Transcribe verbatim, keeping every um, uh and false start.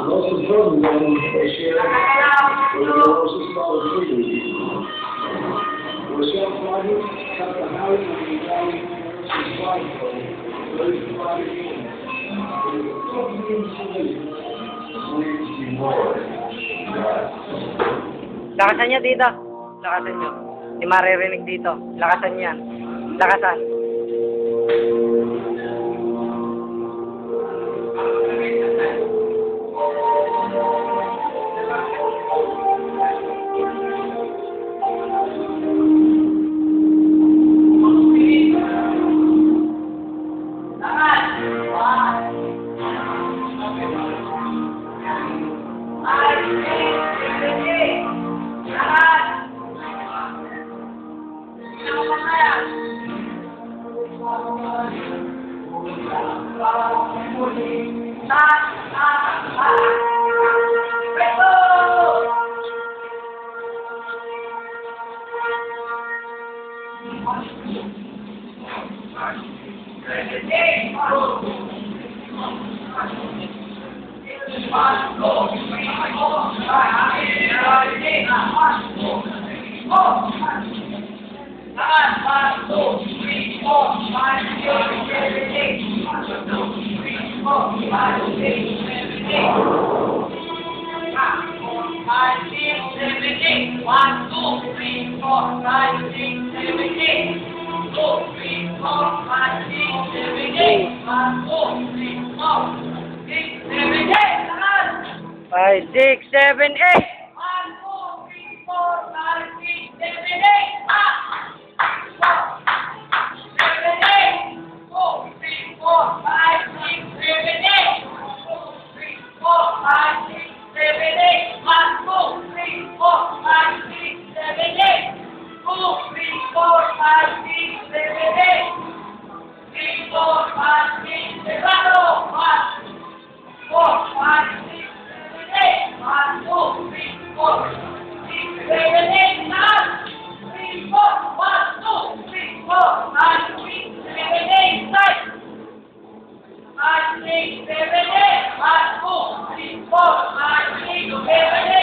Most important one, they share with the horses about food. We're self project, cut the house, and we got it in the slide. Very provided in. Lakasan niya dito. Lakasan niyo. Hindi maririnig dito. Lakasan niya. Lakasan. One, two, three, four, five, six, seven, eight. Two, three, four, five, six, seven, eight. One, two, three, four, six, seven, eight. Five, six, seven, eight. One, two, three, four, five, six, seven, eight. Seven, eight. Two, three, four, five, six, seven, eight. Two, three, four, five, six, seven, eight. One, two, three, four, five, six, seven, eight. Two, three, four, five, six, seven, eight. Three, four, five, six, seven, one, four, five, six, seven, eight. One, two, three, four, six, seven, eight. Nine. Three, four, one, two, three, four, five, six, seven, eight. Nine. Five, six, seven, eight. One, two, three, four, five, six, seven, eight.